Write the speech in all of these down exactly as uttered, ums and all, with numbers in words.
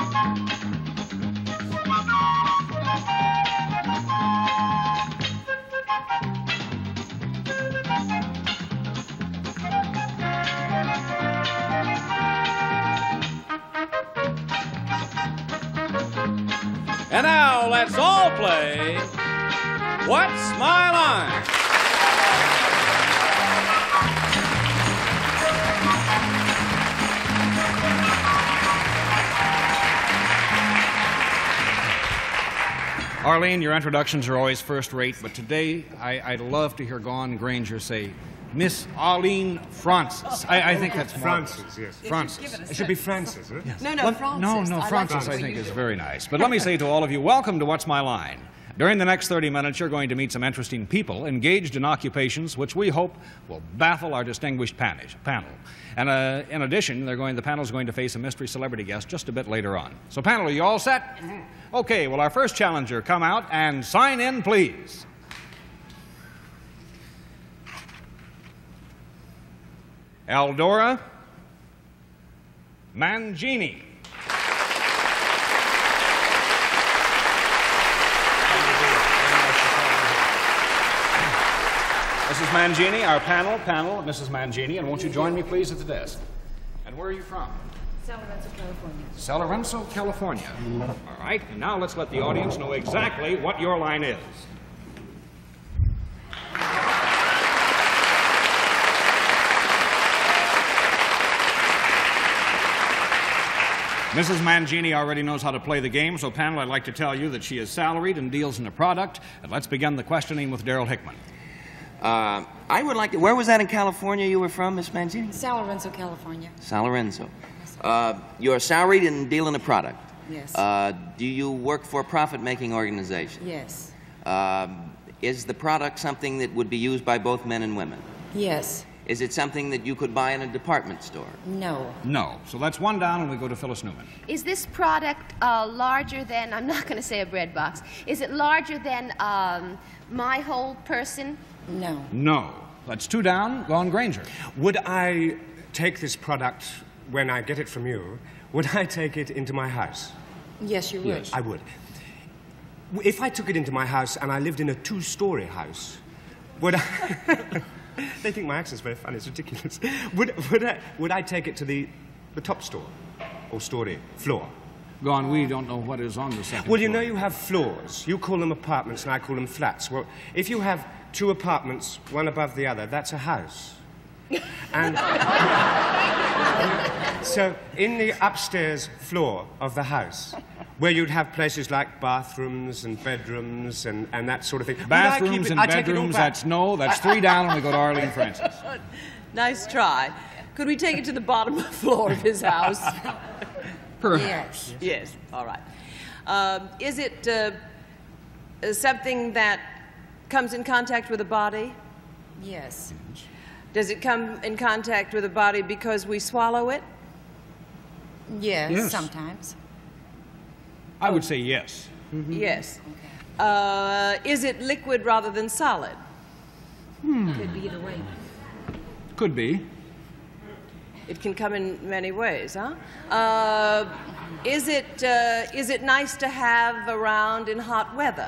And now let's all play What's My Line? Arlene, your introductions are always first rate, but today I, I'd love to hear Gawn Grainger say, Miss Arlene Francis. I, I think that's Francis, yes. Francis. It should be Francis, huh? Yes. No, no, well, Francis. No, no, I Francis like I think is very nice. But let me say to all of you, welcome to What's My Line? During the next thirty minutes, you're going to meet some interesting people engaged in occupations which we hope will baffle our distinguished panel. And uh, in addition, they're going, the panel's going to face a mystery celebrity guest just a bit later on. So panel, are you all set? Mm-hmm. Okay, well, our first challenger, come out and sign in, please. Eldora Mangini. Missus Mangini, our panel, panel, Missus Mangini, and won't you join me, please, at the desk? And where are you from? San Lorenzo, California. San Lorenzo, California. All right, and now let's let the audience know exactly what your line is. Missus Mangini already knows how to play the game, so panel, I'd like to tell you that she is salaried and deals in a product. And let's begin the questioning with Darryl Hickman. Uh, I would like to... Where was that in California you were from, Miss Mangini? San Lorenzo, California. San Lorenzo. Uh, you're salaried and deal in a product. Yes. Uh, do you work for a profit-making organization? Yes. Uh, is the product something that would be used by both men and women? Yes. Is it something that you could buy in a department store? No. No. So that's one down, and we go to Phyllis Newman. Is this product uh, larger than, I'm not going to say a bread box, is it larger than um, my whole person? No. No. That's two down, Gawn Grainger. Would I take this product when I get it from you? Would I take it into my house? Yes, you would. Yes. I would. If I took it into my house and I lived in a two-story house, would I... They think my accent's very funny, it's ridiculous. Would, would, I, would I take it to the, the top store or story floor? Gawn, we don't know what is on the second Well, you floor. know you have floors. You call them apartments and I call them flats. Well, if you have two apartments, one above the other, that's a house. And so in the upstairs floor of the house, where you'd have places like bathrooms and bedrooms and, and that sort of thing. Bathrooms it, and bedrooms, that's no, that's three down, and we go to Arlene Francis. Nice try. Could we take it to the bottom floor of his house? Perhaps. Yes. Yes, all right. Um, is it uh, something that comes in contact with a body? Yes. Does it come in contact with a body because we swallow it? Yes, Yes. sometimes. I would say yes. Mm-hmm. Yes. Uh, is it liquid rather than solid? Hmm. Could be either way. Could be. It can come in many ways, huh? Uh, is it, uh, is it nice to have around in hot weather?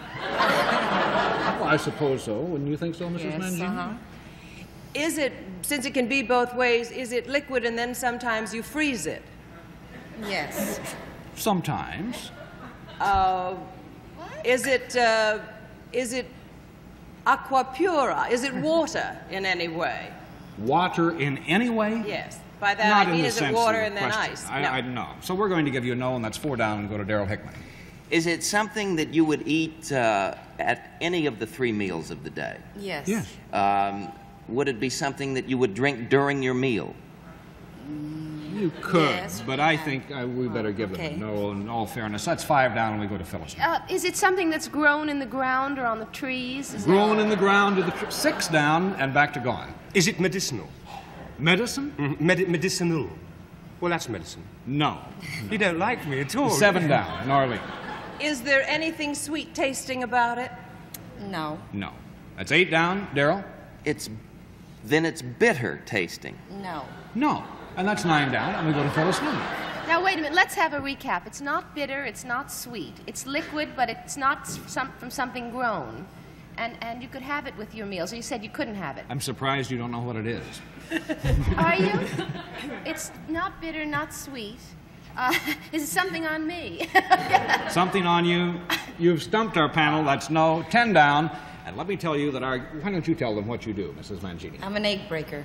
Well, I suppose so. Wouldn't you think so, Missus Yes, Mangini? uh-huh. Is it, since it can be both ways, is it liquid and then sometimes you freeze it? Yes. Sometimes. Uh, is it, uh, is it aqua pura? Is it water in any way? Water in any way? Yes. By that Not I in mean the is it sense water of and then question. ice? I, no. I know. So we're going to give you a no, and that's four down, and go to Darryl Hickman. Is it something that you would eat uh, at any of the three meals of the day? Yes. Yes. Um, would it be something that you would drink during your meal? You could, Yes, but we I can. think uh, we better give okay. them a no in all fairness. That's five down, and we go to Phyllis. Uh, is it something that's grown in the ground or on the trees? Is Grown in the ground to the tr six down, and back to Gawn. Is it medicinal? Medicine? Mm, medi medicinal. Well, that's medicine. No. You don't like me at all. Seven down, and Arlene. Is there anything sweet tasting about it? No. No. That's eight down, Darryl. It's... Then it's bitter tasting. No. No. And that's nine down, and we go to Phyllis Newman. Now, wait a minute. Let's have a recap. It's not bitter. It's not sweet. It's liquid, but it's not some, from something grown. And, and you could have it with your meals. You said you couldn't have it. I'm surprised you don't know what it is. Are you? It's not bitter, not sweet. Uh, is it something on me? Something on you. You've stumped our panel. That's no. Ten down. And let me tell you that our... Why don't you tell them what you do, Missus Mangini? I'm an egg breaker.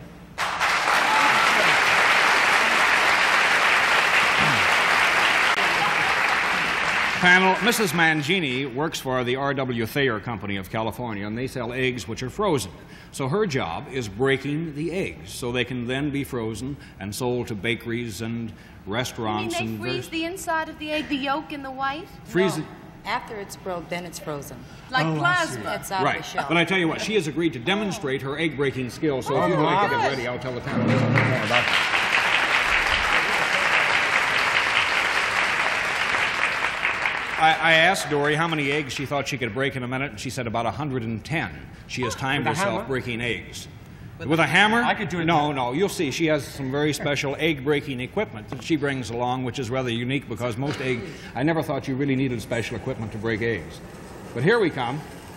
Panel, Missus Mangini works for the R W Thayer Company of California, and they sell eggs which are frozen. So her job is breaking the eggs so they can then be frozen and sold to bakeries and restaurants. You mean and they freeze the inside of the egg, the yolk and the white? Freeze No. it. After it's broke, then it's frozen. Like Oh, I plasma. It's out Right. of the shell. But I tell you what, she has agreed to demonstrate her egg breaking skills. So if you'd Oh, like to get good. ready, I'll tell the panelists a bit more about that. I, I asked Dory how many eggs she thought she could break in a minute, and she said about one hundred ten. She has timed With a herself hammer? breaking eggs. With a hammer? I could do it. No, no. You'll see. She has some very special egg-breaking equipment that she brings along, which is rather unique because most egg... I never thought you really needed special equipment to break eggs. But here we come.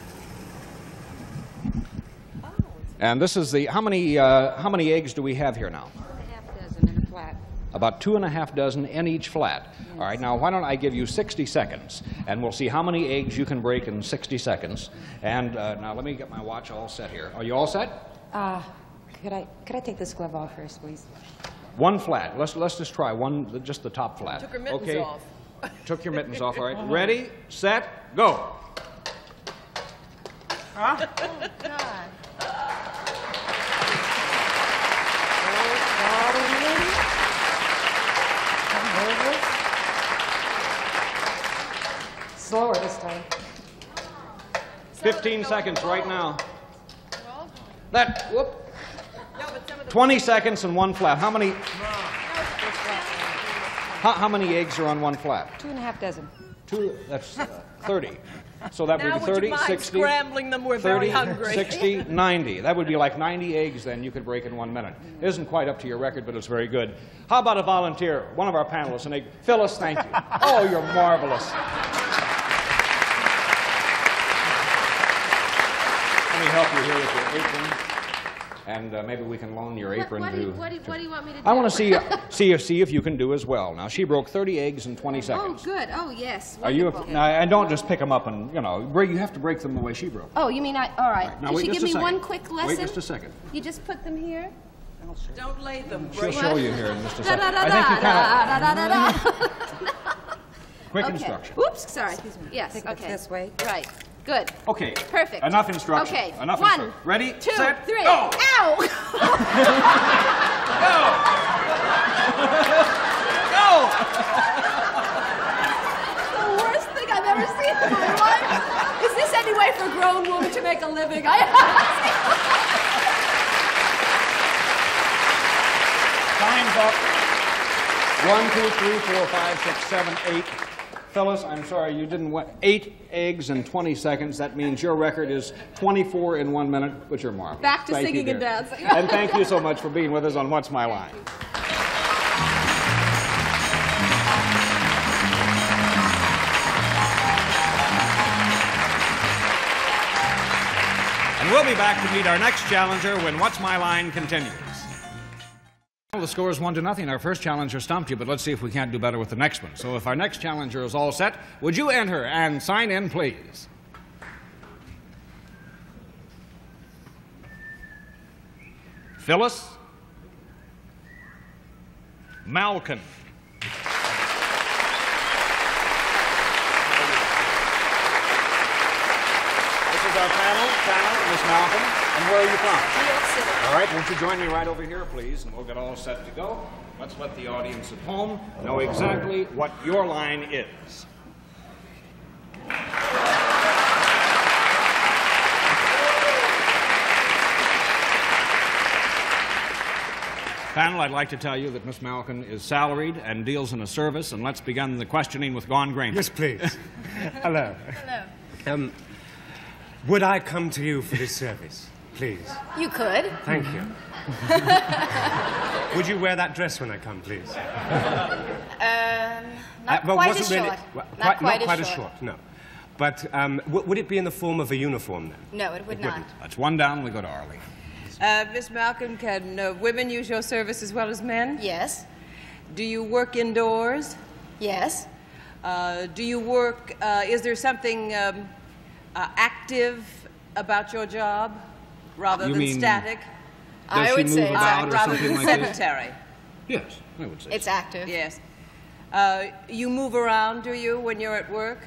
And this is the... How many, uh, how many eggs do we have here now? A half dozen in a flat. About two and a half dozen in each flat. All right, now why don't I give you sixty seconds, and we'll see how many eggs you can break in sixty seconds. And uh, now let me get my watch all set here. Are you all set? Uh, could I could I take this glove off first, please? One flat. Let's let's just try one, just the top flat. Took her mittens okay. off. Took your mittens off. All right. Ready, set, go. God. Slower this time. Fifteen seconds right now. That whoop. Twenty seconds and one flat. How many? How, how many eggs are on one flat? Two and a half dozen. Two. That's uh, thirty. So that Now, would be would you thirty, mind sixty, scrambling them? We're thirty, very hungry. sixty, ninety. That would be like ninety eggs then you could break in one minute. It isn't quite up to your record, but it's very good. How about a volunteer, one of our panelists, an egg? Phyllis, thank you. Oh, you're marvelous. Let me help you here with your apron. And uh, maybe we can loan your What, apron what, do you, to... what, do you, what do you want me to do? I want to see, see, if, see if you can do as well. Now, she broke thirty eggs in twenty Oh, seconds. good. Oh, yes. Are you... Wonderful. Now, and don't just pick them up and, you know, break, you have to break them the way she broke. Oh, you mean I... All right. Now, Did wait she just give a me second. one quick lesson? Wait just a second. You just put them here? Don't lay them. She'll Break show you here in just a Da, second. da, da, I think you da, kind da, da, da, da. of... Quick Okay. instruction. Oops, sorry. Yes, Take it okay. this way. Right. Good. Okay. Perfect. Enough instruction. Okay. Enough One, instruction. Ready, two, set, three. go! Ow! Go! The worst thing I've ever seen in my life. Is this any way for a grown woman to make a living? I Time's up. One, two, three, four, five, six, seven, eight. Phyllis, I'm sorry, you didn't win. Eight eggs in twenty seconds. That means your record is twenty-four in one minute, which are marvelous. Back to Thank you, singing and dear. dancing. And thank you so much for being with us on What's My Line. And we'll be back to meet our next challenger when What's My Line continues. Well, the score is one to nothing. Our first challenger stumped you, but let's see if we can't do better with the next one. So if our next challenger is all set, would you enter and sign in, please? Phyllis Malkin. This is our panel, panel, Miss Malcolm. And where are you from? New York City. All right, won't you join me right over here, please, and we'll get all set to go. Let's let the audience at home know exactly what your line is. Panel, I'd like to tell you that Miss Malkin is salaried and deals in a service, and let's begin the questioning with Gawn Grainger. Yes, please. Hello. Hello. Um, would I come to you for this service, please? You could. Thank you. Would you wear that dress when I come, please? Uh, Not well, quite wasn't as really, short. well, Not quite, quite not as quite as short. short, no. But um, w would it be in the form of a uniform then? No, it would It not. wouldn't. That's one down, we go to Arlene. Uh, Miss Malcolm, can uh, women use your service as well as men? Yes. Do you work indoors? Yes. Uh, do you work, uh, is there something um, uh, active about your job rather You than mean- static? Does I she would move say it's about active. or rather something than like this? sedentary? Yes, I would say It's so. active. Yes. Uh, you move around, do you, when you're at work?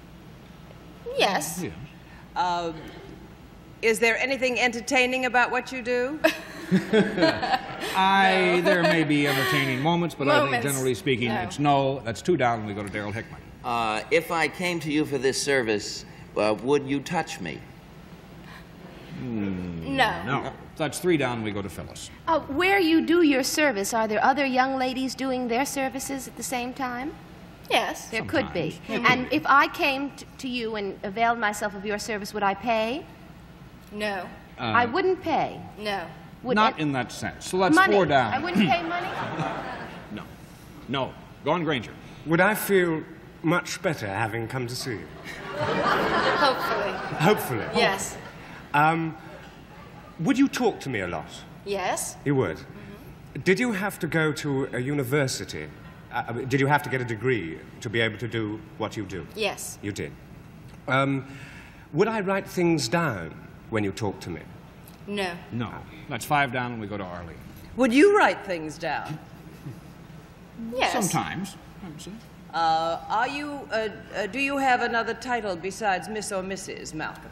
Yes. Yeah. Uh, is there anything entertaining about what you do? I, there may be entertaining moments, but I think Moments. generally speaking, No. it's no. That's two down, we go to Darryl Hickman. Uh, if I came to you for this service, uh, would you touch me? No. No. That's three down, we go to Phyllis. Uh, where you do your service, are there other young ladies doing their services at the same time? Yes. There could be. Sometimes. And if I came t- to you and availed myself of your service, would I pay? No. I wouldn't pay. No. Would Not it- in that sense. So that's money. four down. I wouldn't pay money? No. No. Gawn Grainger. Would I feel much better having come to see you? Hopefully. Hopefully. Yes. Um, would you talk to me a lot? Yes. You would? Did you have to go to a university? Uh, did you have to get a degree to be able to do what you do? Yes. You did. Um, would I write things down when you talk to me? No. No. That's five down, and we go to Arlene. Would you write things down? Yes. Sometimes, I would say. Uh, are you, uh, uh, do you have another title besides Miss or Missus Malcolm?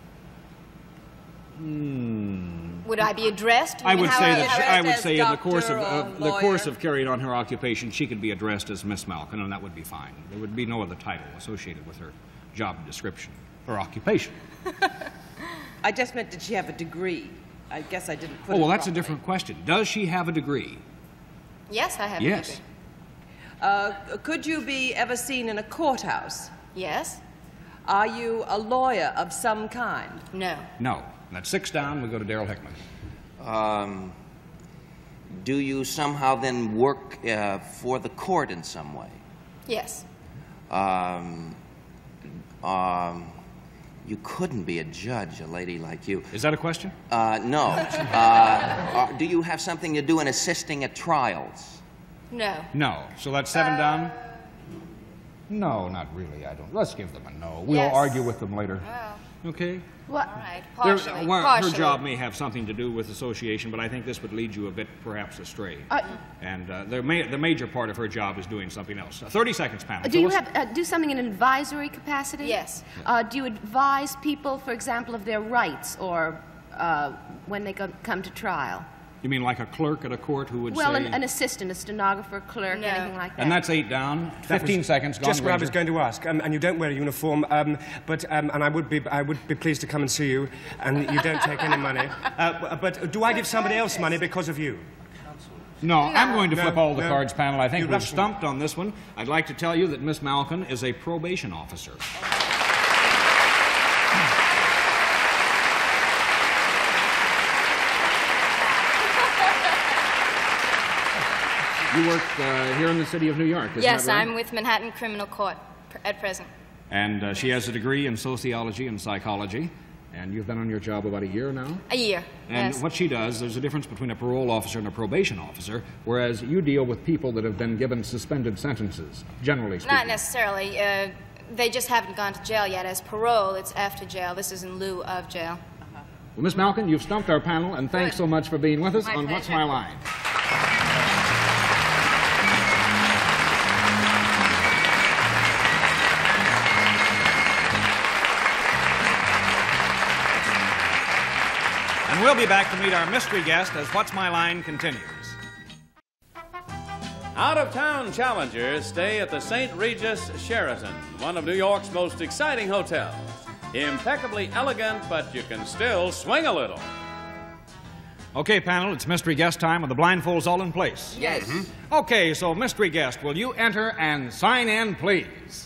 Would I be addressed? You I mean would how say I- that how she, I- I would say in the course of doctor or uh, the course lawyer? of carrying on her occupation, she could be addressed as Miss Malkin, and that would be fine. There would be no other title associated with her job description or occupation. I just meant, did she have a degree? I guess I didn't put Oh, it well, that's a properly. different question. Does she have a degree? Yes, I have a Yes. degree. Uh, could you be ever seen in a courthouse? Yes. Are you a lawyer of some kind? No. No. That's six down. We go to Darryl Hickman. Um, do you somehow then work uh, for the court in some way? Yes. Um, um, you couldn't be a judge, a lady like you. Is that a question? Uh, no. uh, uh, do you have something to do in assisting at trials? No. No. So that's seven down? No, not really. I don't. Let's give them a no. We'll Yes. argue with them later. Well, Okay? What? all right. There- Partially. well, Partially. her job may have something to do with association, but I think this would lead you a bit, perhaps, astray. Uh, and uh, the, ma the major part of her job is doing something else. Uh, thirty seconds, panel. do you Phyllis? have uh, do something in an advisory capacity? Yes. Uh, do you advise people, for example, of their rights or uh, when they go, come to trial? You mean like a clerk at a court who would Well, say... an, an assistant, a stenographer, clerk, No. anything like that. and that's eight down. That Fifteen was seconds. Gawn Just what I was Grainger. going to ask. Um, and you don't wear a uniform, um, but um, and I would be I would be pleased to come and see you. And you don't take any money. Uh, but do I give somebody else money because of you? No, I'm going to No, flip all the no. cards, panel. I think You we've rushed me. stumped on this one. I'd like to tell you that Miss Malkin is a probation officer. You work uh, here in the city of New York, isn't Yes, that right? I'm with Manhattan Criminal Court pr- at present. And uh, she has a degree in sociology and psychology. And you've been on your job about a year now? A year. And yes. what she does, there's a difference between a parole officer and a probation officer, whereas you deal with people that have been given suspended sentences, generally speaking. Not necessarily. Uh, they just haven't gone to jail yet. As parole, it's after jail. This is in lieu of jail. Well, Miss Malkin, you've stumped our panel, and thanks Good. so much for being with us My on What's pleasure. My Line. And we'll be back to meet our mystery guest as What's My Line continues. Out-of-town challengers stay at the Saint Regis Sheraton, one of New York's most exciting hotels. Impeccably elegant, but you can still swing a little. Okay, panel, it's mystery guest time with the blindfolds all in place. Yes. Okay, so mystery guest, will you enter and sign in, please?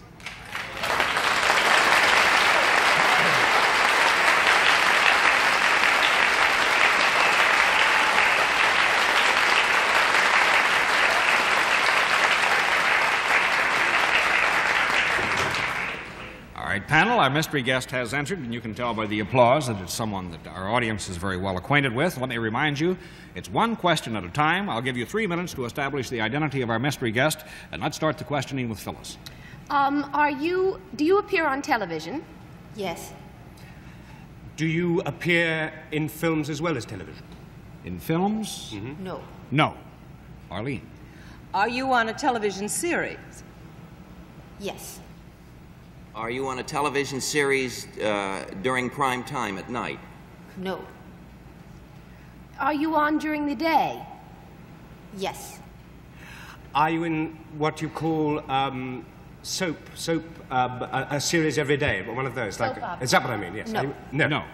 right, panel, our mystery guest has entered, and you can tell by the applause that it's someone that our audience is very well acquainted with. Let me remind you, it's one question at a time. I'll give you three minutes to establish the identity of our mystery guest, and let's start the questioning with Phyllis. Um, are you, do you appear on television? Yes. Do you appear in films as well as television? In films? Mm-hmm. No. No. Arlene. Are you on a television series? Yes. Are you on a television series uh, during prime time at night? No. Are you on during the day? Yes. Are you in what you call um, soap, soap, uh, a, a series every day, one of those? Soap like, opera. is that what I mean? Yes. No. Are you- no. No.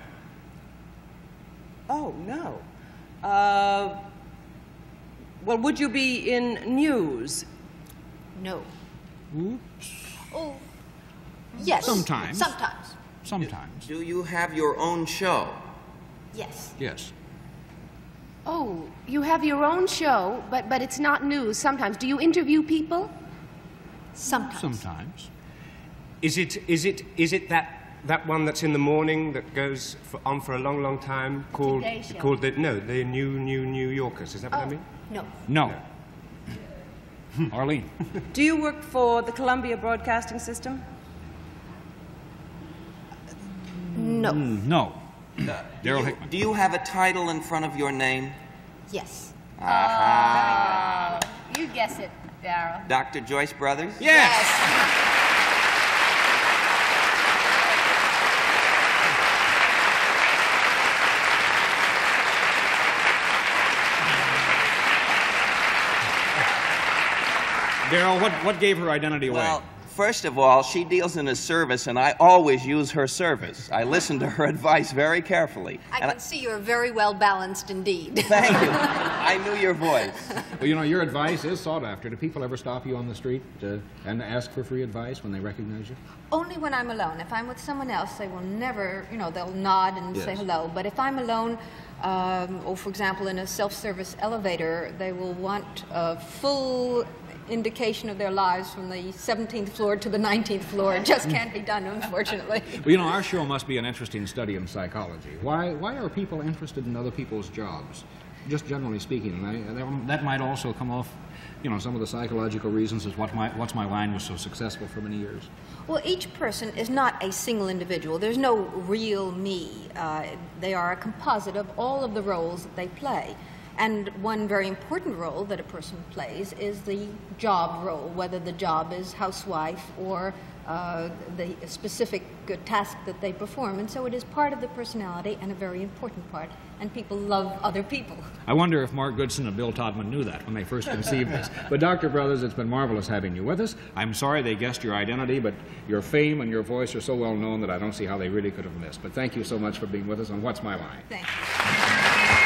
Oh, no. Uh, well, would you be in news? No. Oops. Oh. Yes. Sometimes. Sometimes. Sometimes. Do you have your own show? Yes. Yes. Oh, you have your own show, but, but it's not news sometimes. Do you interview people? Sometimes. Sometimes. Is it, is it, is it that, that one that's in the morning that goes for, on for a long, long time called, Today Show. called the, no, the New, New, New Yorkers? Is that what I Oh, mean? no. No. Arlene. Do you work for the Columbia Broadcasting System? No. Mm, no. Do Darryl you, Hickman. do you have a title in front of your name? Yes. Aha. You guess it, Darryl. Doctor Joyce Brothers? Yes. Darryl, what, what gave her identity away? Well, first of all, she deals in a service, and I always use her service. I listen to her advice very carefully. I and can see you're very well balanced indeed. Thank you. I knew your voice. Well, you know, your advice is sought after. Do people ever stop you on the street uh, and ask for free advice when they recognize you? Only when I'm alone. If I'm with someone else, they will never, you know, they'll nod and say Yes. hello. But if I'm alone, um, or for example, in a self-service elevator, they will want a full indication of their lives from the seventeenth floor to the nineteenth floor. It just can't be done, unfortunately. Well, you know, our show must be an interesting study in psychology. Why, why are people interested in other people's jobs? Just generally speaking, and I, that, that might also come off, you know, some of the psychological reasons as what my, what's my line was so successful for many years. Well, each person is not a single individual. There's no real me. Uh, they are a composite of all of the roles that they play. And one very important role that a person plays is the job role, whether the job is housewife or uh, the specific uh, task that they perform. And so it is part of the personality and a very important part. And people love other people. I wonder if Mark Goodson and Bill Todman knew that when they first conceived this. But Doctor Brothers, it's been marvelous having you with us. I'm sorry they guessed your identity, but your fame and your voice are so well known that I don't see how they really could have missed. But thank you so much for being with us on What's My Line. Thank you.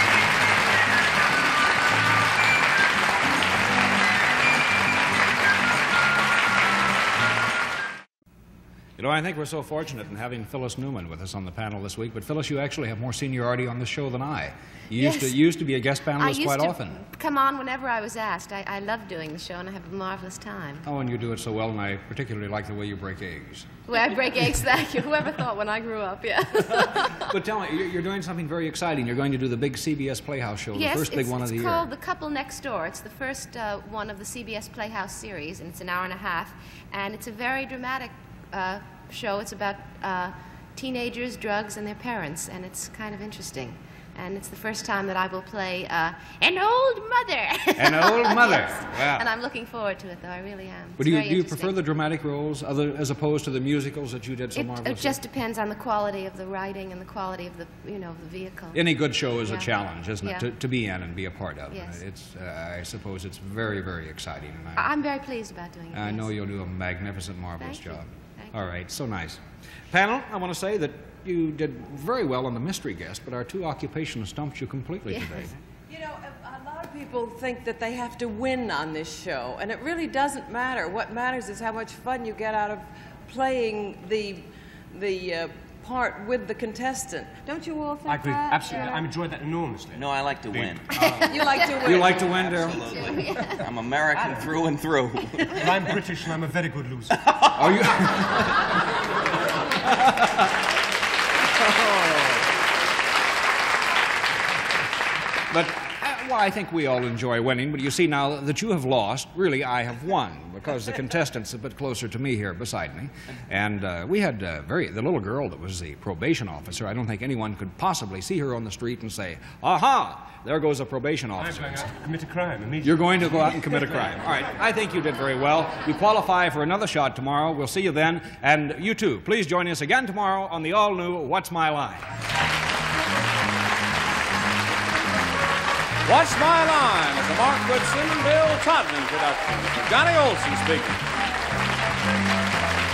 You know, I think we're so fortunate in having Phyllis Newman with us on the panel this week. But Phyllis, you actually have more seniority on the show than I. You used, Yes. to, you used to be a guest I panelist used quite to often. come on whenever I was asked. I, I love doing the show, and I have a marvelous time. Oh, and you do it so well, and I particularly like the way you break eggs. Well, I break eggs, thank you. Whoever thought when I grew up, yeah. But tell me, you're- you're doing something very exciting. You're going to do the big C B S Playhouse show, Yes, the first big it's, one it's of the called year. The Couple Next Door. It's the first uh, one of the C B S Playhouse series, and it's an hour and a half. And it's a very dramatic uh, show. It's about uh, teenagers, drugs, and their parents, and it's kind of interesting. And it's the first time that I will play uh, an old mother. An old mother. Yes. Wow. And I'm looking forward to it, though. I really am. But It's do you, very do you interesting. prefer the dramatic roles other, as opposed to the musicals that you did so It, marvelously? it just depends on the quality of the writing and the quality of the, you know, the vehicle. Any good show is Yeah. a challenge, isn't Yeah. it, to, to be in and be a part of. Yes. It's, uh, I suppose it's very, very exciting. And I, I'm very pleased about doing it. I yes. know you'll do a magnificent, marvelous Thank you. job. Thank you. All right, so nice. Panel, I want to say that you did very well on the mystery guest, but our two occupations stumped you completely Yes. today. You know, a, a lot of people think that they have to win on this show, and it really doesn't matter. What matters is how much fun you get out of playing the the uh, part with the contestant. Don't you all think I agree. that? Absolutely. I enjoyed that enormously. No, I like to win. You like to win. You like to win, Darryl? Absolutely. I'm American through and through. But I'm British and I'm a very good loser. Are you? But, uh, well, I think we all enjoy winning, but you see, now that you have lost, really I have won, because the contestant's a bit closer to me here beside me. And uh, we had uh, very, the little girl that was the probation officer, I don't think anyone could possibly see her on the street and say, aha, there goes a probation officer. I'm going to commit a crime immediately. You're going to go out and commit a crime. All right, I think you did very well. You qualify for another shot tomorrow. We'll see you then. And you too, please join us again tomorrow on the all-new What's My Line? What's My Line is a Mark Goodson and Bill Todman production. Johnny Olson speaking.